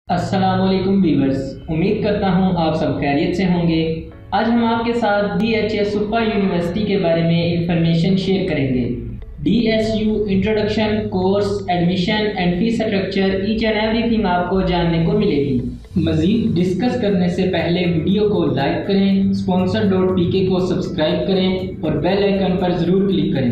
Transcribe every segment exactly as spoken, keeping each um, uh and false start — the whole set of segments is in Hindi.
अस्सलामुअलैकुम व्यूअर्स, उम्मीद करता हूँ आप सब खैरियत से होंगे। आज हम आपके साथ D H A Suffa university के बारे में इंफॉर्मेशन शेयर करेंगे। D S U introduction, course, admission and fees structure, each and everything आपको जानने को मिलेगी। मज़ीद डिस्कस करने से पहले वीडियो को लाइक करें, स्पॉन्सर डॉट पी के को सब्सक्राइब करें और बेल आइकन पर ज़रूर क्लिक करें।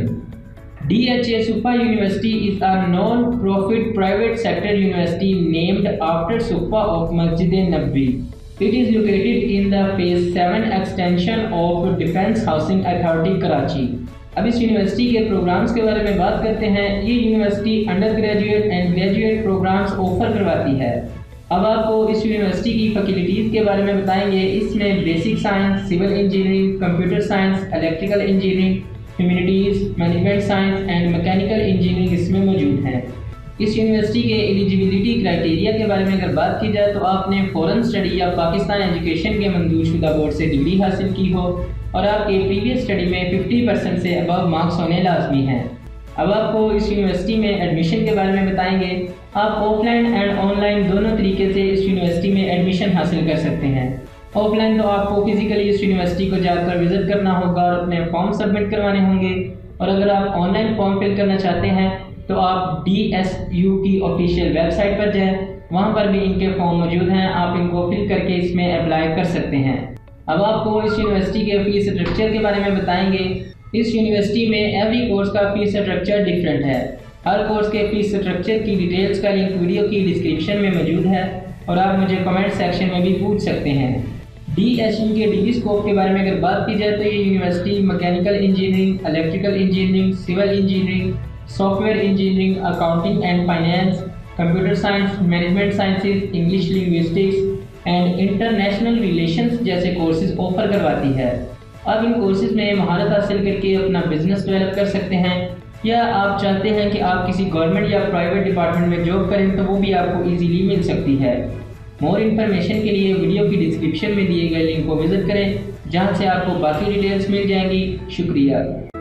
D H A Suffa University is a non-profit private sector university named after Suffa of Masjid Nabawi. It is located in the Phase seven extension of Defence Housing Authority Karachi. अब इस यूनिवर्सिटी के प्रोग्राम्स के बारे में बात करते हैं। ये university under graduate and graduate programmes offer करवाती है। अब आपको इस यूनिवर्सिटी की फैकल्टीज़ के बारे में बताएंगे। इसमें basic science, civil engineering, computer science, electrical engineering, humanities, management science and mechanical engineering इसमें मौजूद हैं। इस यूनिवर्सिटी के एलिजिबिलिटी क्राइटेरिया के बारे में अगर बात की जाए तो आपने फॉरेन स्टडी या पाकिस्तान एजुकेशन के मंजूरशुदा बोर्ड से डिग्री हासिल की हो और आपके प्रीवियस स्टडी में पचास परसेंट से अबव मार्क्स होने लाजमी हैं। अब आपको इस यूनिवर्सिटी में एडमिशन के बारे में बताएंगे। आप ऑफलाइन एंड ऑनलाइन दोनों तरीके से इस यूनिवर्सिटी में एडमिशन हासिल कर सकते हैं। ऑफलाइन तो आपको फिजिकली इस यूनिवर्सिटी को जाकर विजिट करना होगा और अपने फॉर्म सबमिट करवाने होंगे, और अगर आप ऑनलाइन फॉर्म फिल करना चाहते हैं तो आप डी एस यू की ऑफिशियल वेबसाइट पर जाएं, वहां पर भी इनके फॉर्म मौजूद हैं, आप इनको फिल करके इसमें अप्लाई कर सकते हैं। अब आपको इस यूनिवर्सिटी के फीस स्ट्रक्चर के बारे में बताएंगे। इस यूनिवर्सिटी में एवरी कोर्स का फीस स्ट्रक्चर डिफरेंट है। हर कोर्स के फीस स्ट्रक्चर की डिटेल्स का लिंक वीडियो की डिस्क्रिप्शन में मौजूद है और आप मुझे कमेंट सेक्शन में भी पूछ सकते हैं। डी एस यू के डिग्री स्कोप के बारे में अगर बात की जाए तो ये university mechanical engineering, electrical engineering, civil engineering, software engineering, accounting and finance, computer science, management sciences, English linguistics and international relations जैसे कोर्सेज ऑफर करवाती है। आप इन कोर्सेज में महारत हासिल करके अपना बिजनेस डेवलप कर सकते हैं, या आप चाहते हैं कि आप किसी गवर्नमेंट या प्राइवेट डिपार्टमेंट में जॉब करें तो वो भी आपको ईजीली मिल सकती है। मोर इन्फॉर्मेशन के लिए वीडियो की डिस्क्रिप्शन में दिए गए लिंक को विजिट करें, जहां से आपको बाकी डिटेल्स मिल जाएंगी। शुक्रिया।